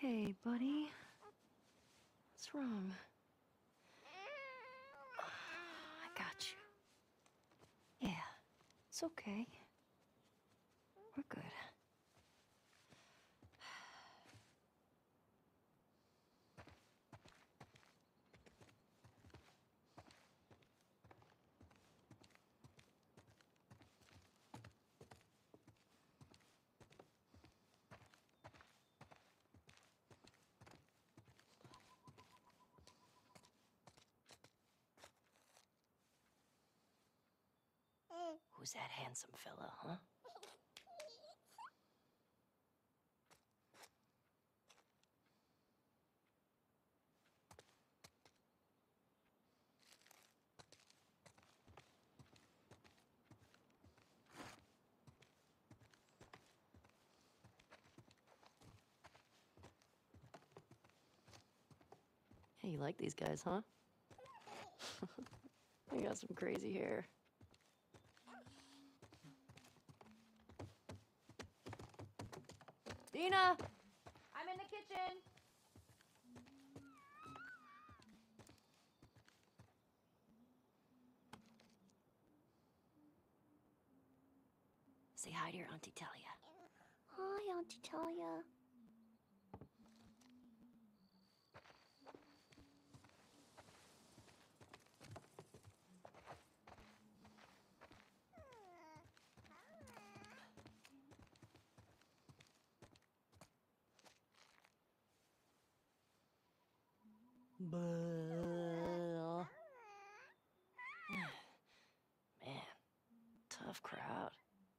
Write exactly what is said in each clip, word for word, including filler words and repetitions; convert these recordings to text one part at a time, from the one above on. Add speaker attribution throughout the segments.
Speaker 1: Hey, buddy. What's wrong? I got you. Yeah, it's okay. We're good. Who's that handsome fella, huh? Hey, you like these guys, huh? They got some crazy hair. Dina!
Speaker 2: I'm in the kitchen.
Speaker 1: Say hi to your Auntie Talia.
Speaker 3: Hi, Auntie Talia.
Speaker 1: Buh. Man, tough crowd.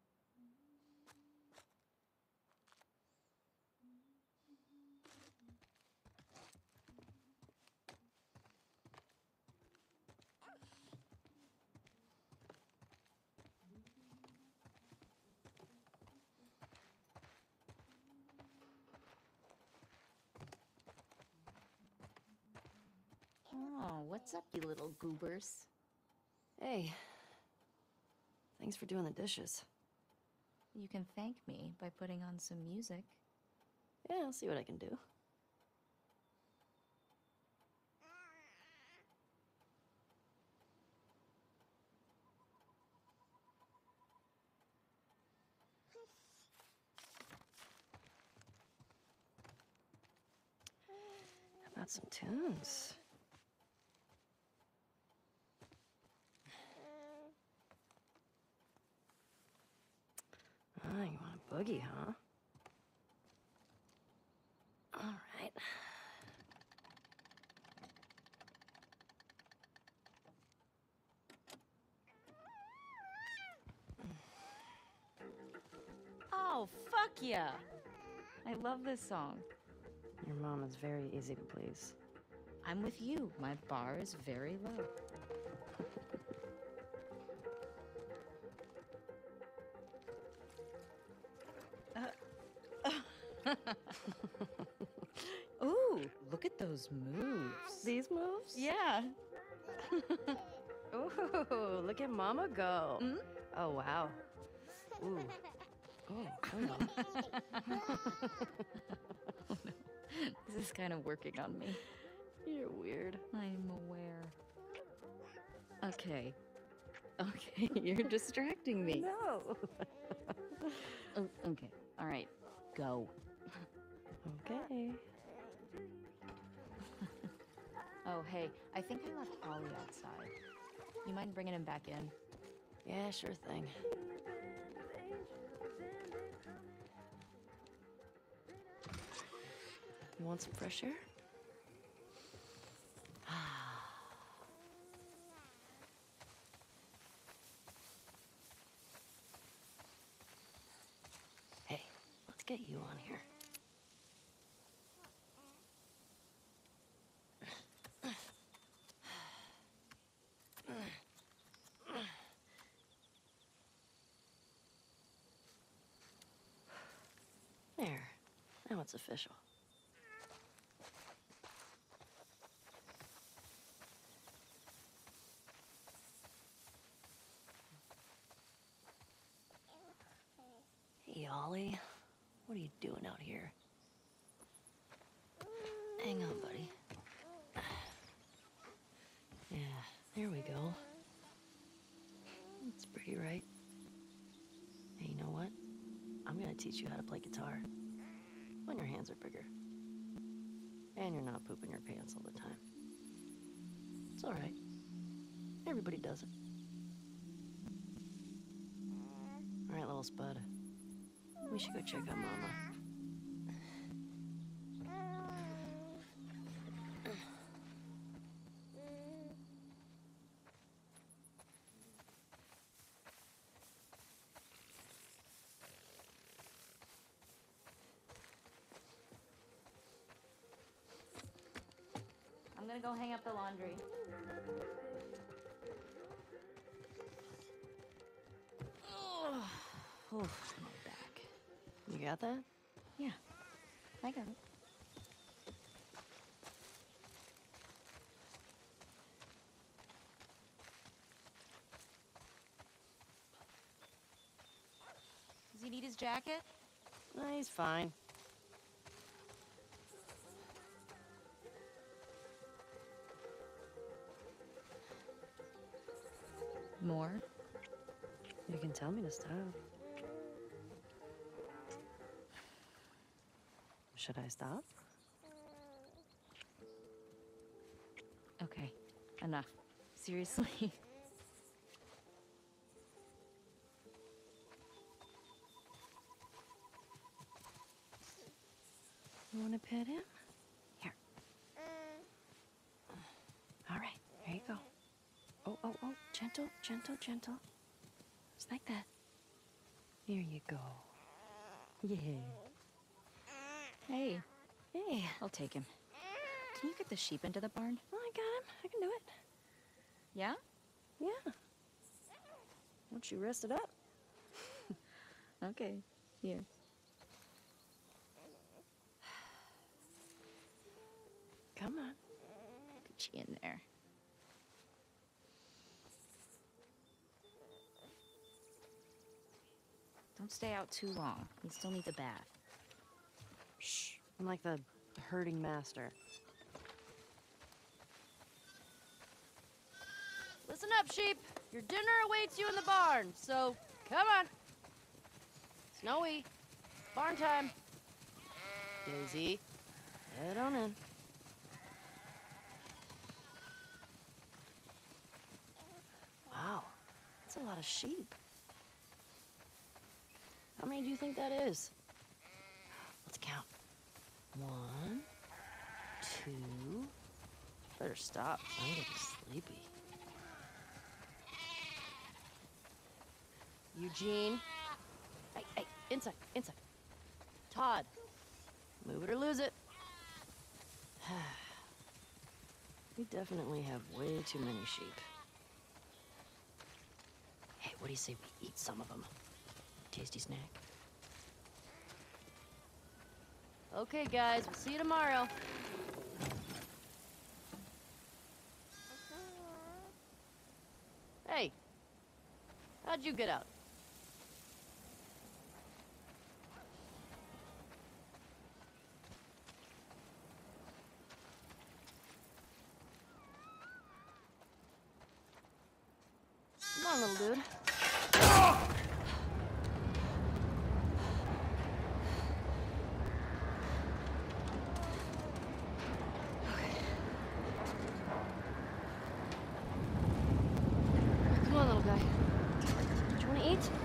Speaker 2: Oh, what's up, you little goobers?
Speaker 1: Hey, thanks for doing the dishes.
Speaker 2: You can thank me by putting on some music.
Speaker 1: Yeah, I'll see what I can do. How about some tunes? Ah, you want a boogie, huh? All right.
Speaker 2: Oh, fuck yeah! I love this song.
Speaker 1: Your mom is very easy to please.
Speaker 2: I'm with you. My bar is very low. Uh, Ooh, look at those moves.
Speaker 1: These moves?
Speaker 2: Yeah.
Speaker 1: Ooh, look at Mama go.
Speaker 2: Mm?
Speaker 1: Oh, wow. Ooh. Oh, hello.
Speaker 2: Oh, no. This is kind of working on me.
Speaker 1: You're weird.
Speaker 2: I'm aware. Okay. Okay, you're distracting me.
Speaker 1: No.
Speaker 2: Oh, okay. All right. Go.
Speaker 1: Okay.
Speaker 2: Oh, hey, I think I left Ollie outside. You mind bringing him back in?
Speaker 1: Yeah, sure thing. You want some fresh air? Hey, let's get you on here. There. Now it's official. Hey, Ollie. What are you doing out here? Hang on, buddy. Yeah, there we go. It's pretty, right? Hey, you know what? I'm gonna teach you how to play guitar. When your hands are bigger. And you're not pooping your pants all the time. It's alright. Everybody does it. Alright, little spud. We should go check on Mama.
Speaker 2: I'm gonna go hang up the laundry.
Speaker 1: Oh,
Speaker 2: Oh, my back.
Speaker 1: you got that?
Speaker 2: Yeah, I got it. Does he need his jacket?
Speaker 1: No, he's fine.
Speaker 2: More?
Speaker 1: You can tell me to stop. Should I stop?
Speaker 2: Okay, enough. Seriously.
Speaker 1: You want to pet him? Here. All right, here you go. Oh, oh, oh, gentle, gentle, gentle. Just like that. Here you go. Yeah.
Speaker 2: Hey,
Speaker 1: Hey.
Speaker 2: I'll take him. Can you get the sheep into the barn?
Speaker 1: Oh, I got him. I can do it.
Speaker 2: Yeah?
Speaker 1: Yeah. Once you rest it up.
Speaker 2: Okay, here.
Speaker 1: Come on.
Speaker 2: Get you in there. Don't stay out too long. He still needs a bath.
Speaker 1: Shh. I'm like the herding master. Listen up, sheep. Your dinner awaits you in the barn, so come on. Snowy, barn time. Daisy, head on in. Wow, that's a lot of sheep. How many do you think that is? Let's count. One, two. Better stop. I'm getting sleepy. Eugene. Hey, hey, inside, inside. Todd. Move it or lose it. We definitely have way too many sheep. Hey, what do you say we eat some of them? Tasty snack. Okay, guys, we'll see you tomorrow. Hey, how'd you get out? Come on, little dude. Come on, little guy. Do you want to eat?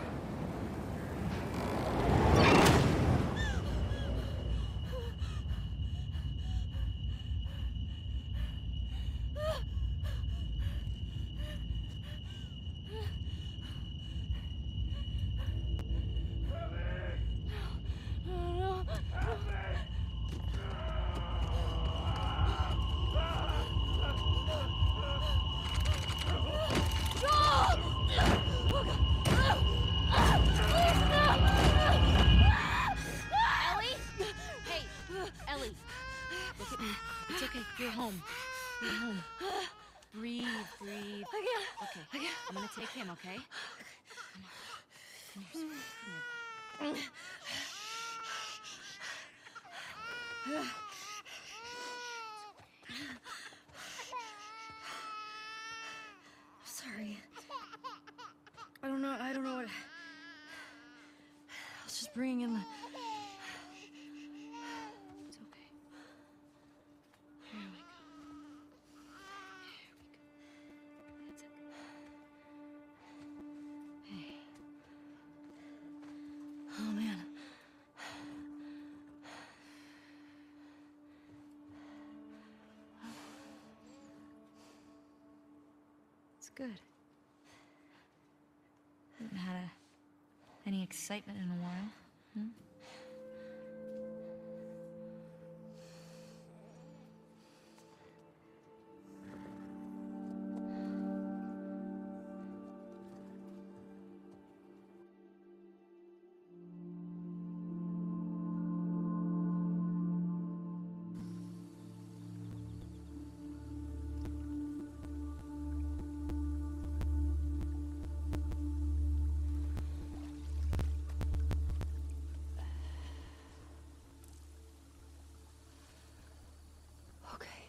Speaker 2: Ellie? Hey, Ellie. Look at me. It's okay. You're home. You're home. Breathe, breathe.
Speaker 1: I can't.
Speaker 2: Okay.
Speaker 1: I can't.
Speaker 2: I'm gonna take him, okay? Come here. Come here. good. Haven't had a, any excitement in a while. Hmm?
Speaker 1: Okay.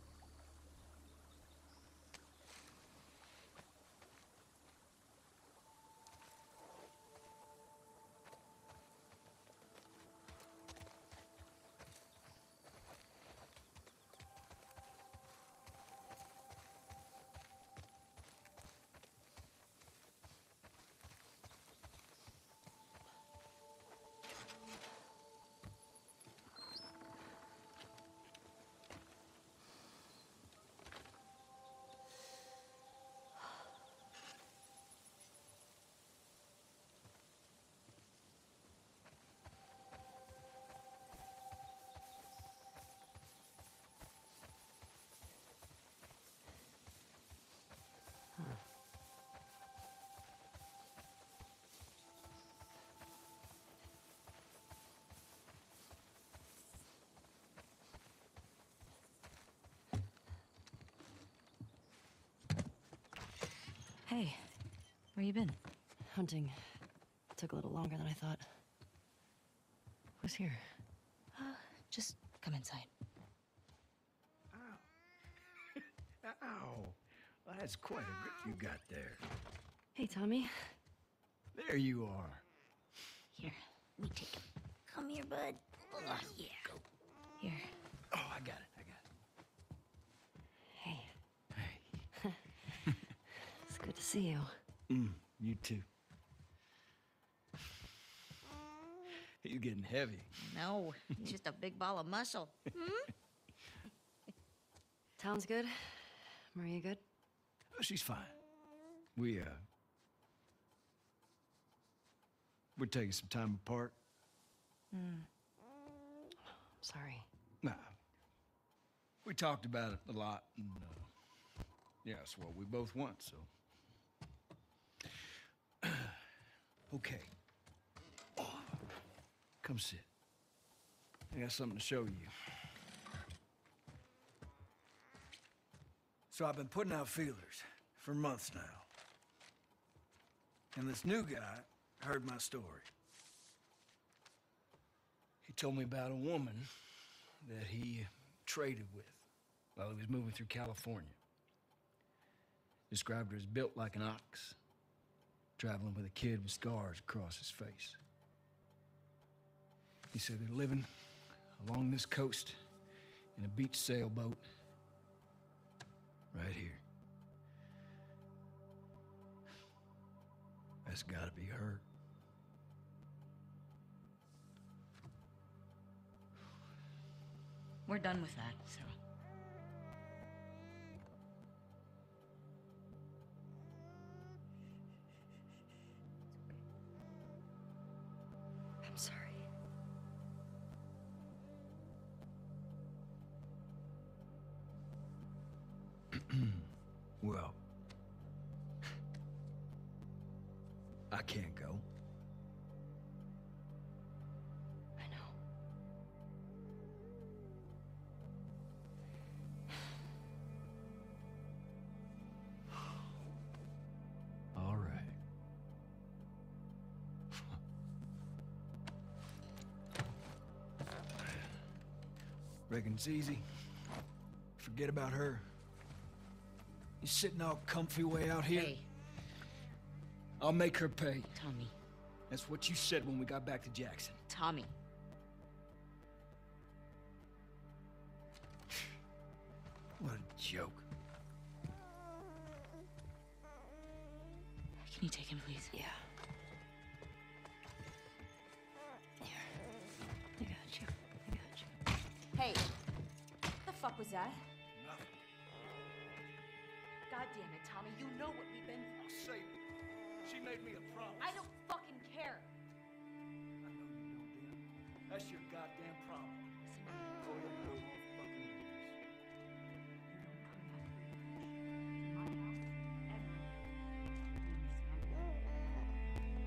Speaker 2: Hey, where you been?
Speaker 1: Hunting took a little longer than I thought. Who's here?
Speaker 2: Uh, just come inside.
Speaker 4: Ow. Ow. Well, that's quite a grip you got there.
Speaker 1: Hey, Tommy.
Speaker 4: There you are.
Speaker 2: Here, let me take him.
Speaker 3: Come here, bud.
Speaker 2: Oh, yeah. Here.
Speaker 4: Oh, I got it. I got
Speaker 1: Hey,
Speaker 4: it. Hey.
Speaker 1: it's good to see you.
Speaker 4: Mm, you too. He's getting heavy.
Speaker 2: No, he's just a big ball of muscle.
Speaker 1: Town's good? Maria good?
Speaker 4: Oh, she's fine. We, uh... We're taking some time apart.
Speaker 1: I'm sorry.
Speaker 4: Nah. We talked about it a lot, and, uh... yeah, it's what we both want, so... Okay. Oh, come sit. I got something to show you. So I've been putting out feelers for months now. And this new guy heard my story. He told me about a woman that he traded with while he was moving through California. Described her as built like an ox, traveling with a kid with scars across his face. He said they're living along this coast in a beach sailboat right here. That's gotta be her.
Speaker 2: We're done with that, so.
Speaker 1: I'm sorry.
Speaker 4: Well, I can't go.
Speaker 1: I know.
Speaker 4: All right. Reckon it's easy. Forget about her. You sitting all comfy way out here?
Speaker 2: Hey,
Speaker 4: I'll make her pay.
Speaker 2: Tommy.
Speaker 4: That's what you said when we got back to Jackson.
Speaker 2: Tommy.
Speaker 4: What a joke.
Speaker 2: Can you take him, please?
Speaker 1: Yeah. Here. I got you. I got you.
Speaker 5: Hey, what the fuck was that?
Speaker 4: Nothing.
Speaker 2: God damn it, Tommy. You know what we've been through.
Speaker 4: I'll save her. She made me a promise.
Speaker 2: I don't fucking care.
Speaker 4: I know you don't, Dina. That's your goddamn problem.
Speaker 2: Listen,
Speaker 4: Oh, yeah, no more fucking
Speaker 2: you don't come back to my house ever. You understand?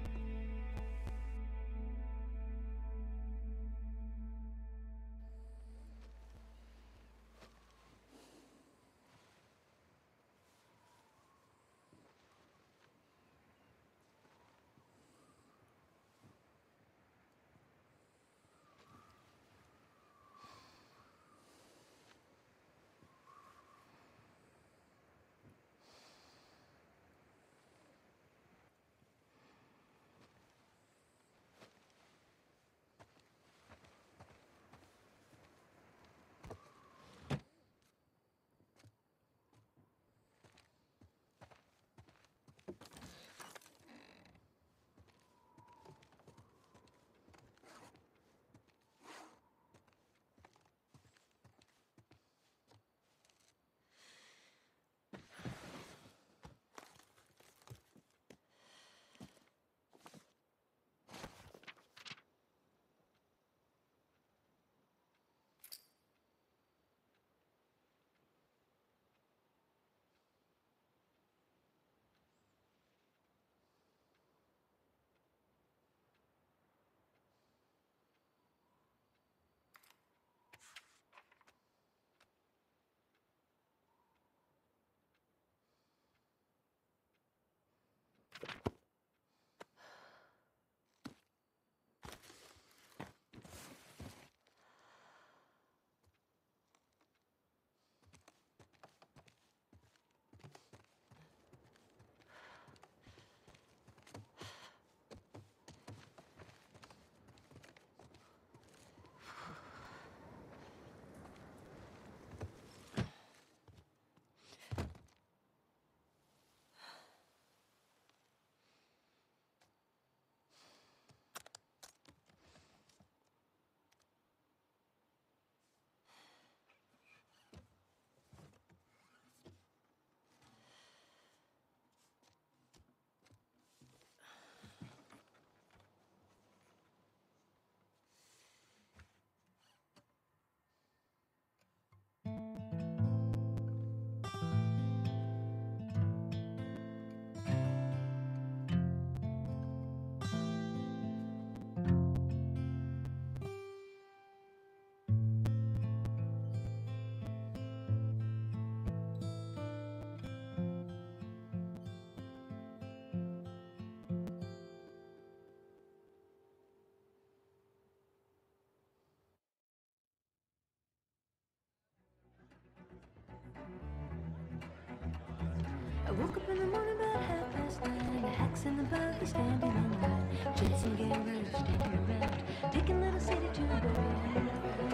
Speaker 5: I woke up in the morning about half past nine. The hacks and the buggy standing on the line. Jensen gang standing around, taking little city to the bed.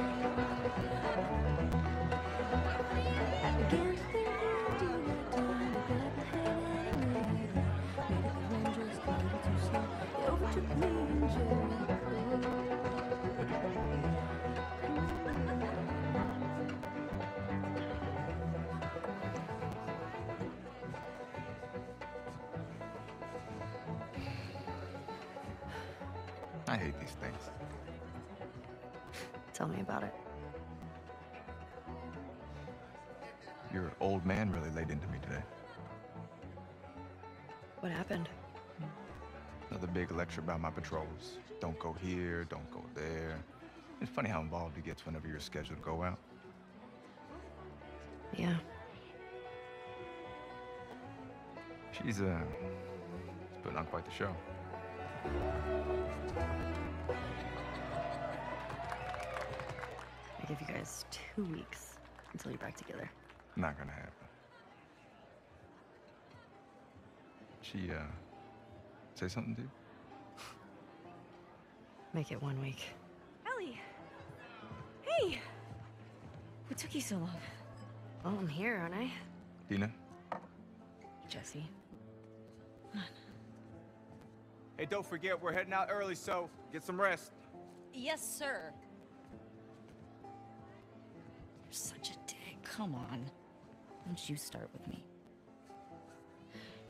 Speaker 5: I began to think what I'd do that time. I grabbed my head and I made it. Made it the wind just a little too slow. It overtook me in Jericho.
Speaker 6: I hate these things.
Speaker 1: Tell me about it.
Speaker 6: Your old man really laid into me today.
Speaker 1: What happened?
Speaker 6: Another big lecture about my patrols. Don't go here, don't go there. It's funny how involved he gets whenever you're scheduled to go out.
Speaker 1: Yeah.
Speaker 6: She's, uh, putting on quite the show.
Speaker 1: I give you guys two weeks until you're back together.
Speaker 6: Not gonna happen. She, uh, say something to you?
Speaker 1: Make it one week.
Speaker 2: Ellie! Hey! What took you so long?
Speaker 1: Well, I'm here, aren't I?
Speaker 6: Dina?
Speaker 1: Jesse.
Speaker 7: Hey, don't forget, we're heading out early, so get some rest.
Speaker 2: Yes, sir.
Speaker 1: You're such a dick.
Speaker 2: Come on. Don't you start with me.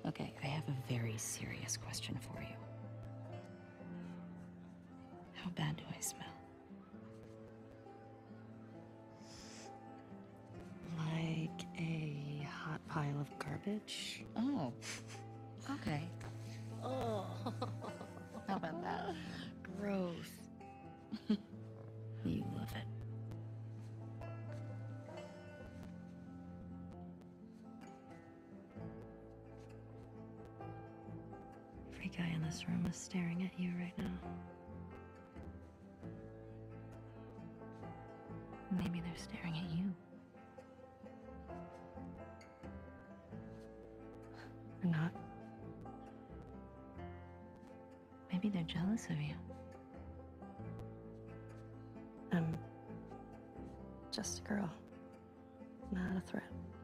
Speaker 2: Okay, I have a very serious question for you. How bad do I smell?
Speaker 1: Like a hot pile of garbage?
Speaker 2: Oh, okay.
Speaker 1: Oh,
Speaker 2: How about that?
Speaker 1: gross.
Speaker 2: You love it.
Speaker 1: Every guy in this room is staring at you right now.
Speaker 2: Maybe they're staring at you.
Speaker 1: Or not.
Speaker 2: Maybe they're jealous of you.
Speaker 1: I'm just a girl, not a threat.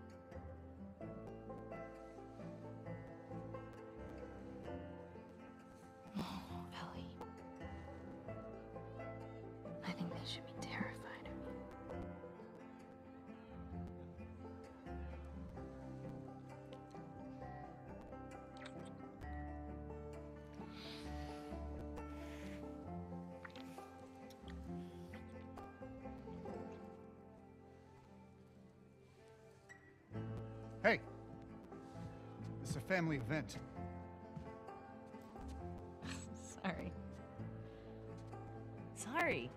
Speaker 2: Oh, Ellie. I think they should be terrified of you.
Speaker 8: Hey, this is a family event.
Speaker 2: Sorry.
Speaker 1: Sorry.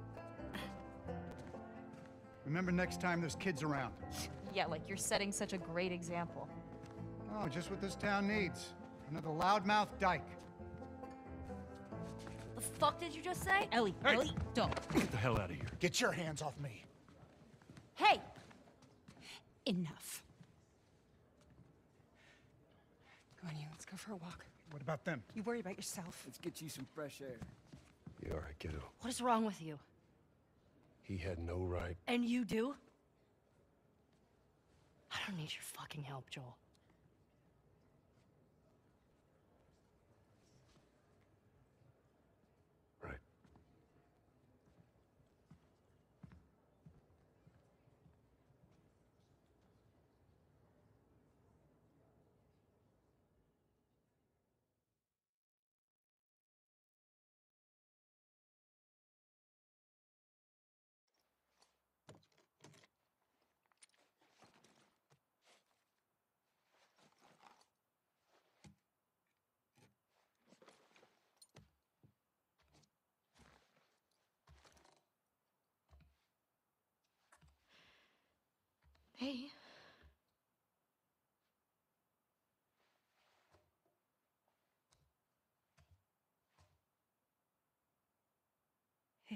Speaker 8: Remember next time there's kids around.
Speaker 2: Yeah, like you're setting such a great example.
Speaker 8: Oh, just what this town needs. Another loudmouth dyke.
Speaker 1: The fuck did you just say?
Speaker 2: Ellie,
Speaker 8: Hey!
Speaker 2: Ellie, don't.
Speaker 9: Get the hell out of here.
Speaker 8: Get your hands off me.
Speaker 2: Hey! Enough.
Speaker 10: Come on, you. Let's go for a walk.
Speaker 8: What about them?
Speaker 10: You worry about yourself.
Speaker 4: Let's get you some fresh air.
Speaker 9: You all right, kiddo?
Speaker 1: What is wrong with you?
Speaker 9: He had no right.
Speaker 1: And you do? I don't need your fucking help, Joel.
Speaker 9: Right.
Speaker 2: Hey.
Speaker 1: Hey.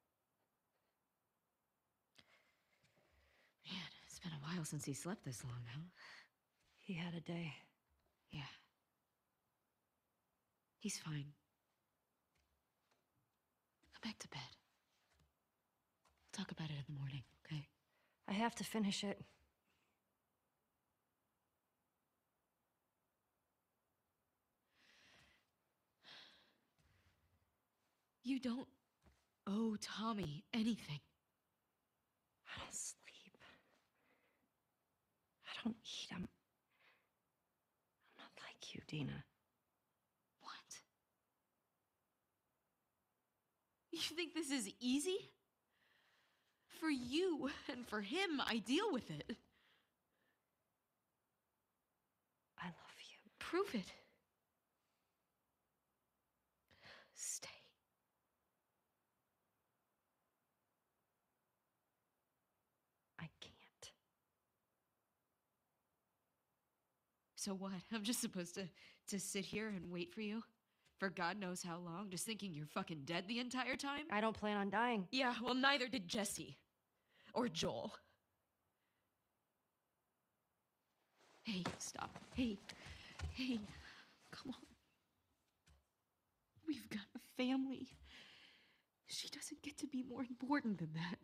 Speaker 2: Man, it's been a while since he slept this long, huh?
Speaker 1: He had a day.
Speaker 2: Yeah. He's fine. Go back to bed. We'll talk about it in the morning, okay?
Speaker 1: I have to finish it.
Speaker 2: You don't owe Tommy anything.
Speaker 1: I don't sleep. I don't eat. I'm... I'm not like you, Dina.
Speaker 2: What? You think this is easy? For you and for him, I deal with it.
Speaker 1: I love you.
Speaker 2: Prove it. Stay.
Speaker 1: I can't.
Speaker 2: So what? I'm just supposed to, to sit here and wait for you? For God knows how long, just thinking you're fucking dead the entire time?
Speaker 1: I don't plan on dying.
Speaker 2: Yeah, well, neither did Jesse. Or Joel. Hey, stop. Hey, hey, come on. We've got a family. She doesn't get to be more important than that.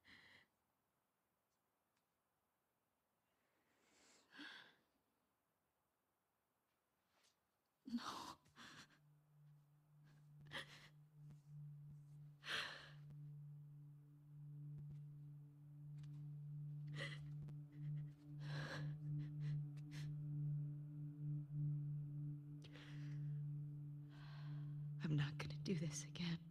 Speaker 2: No.
Speaker 10: I'm not gonna do this again.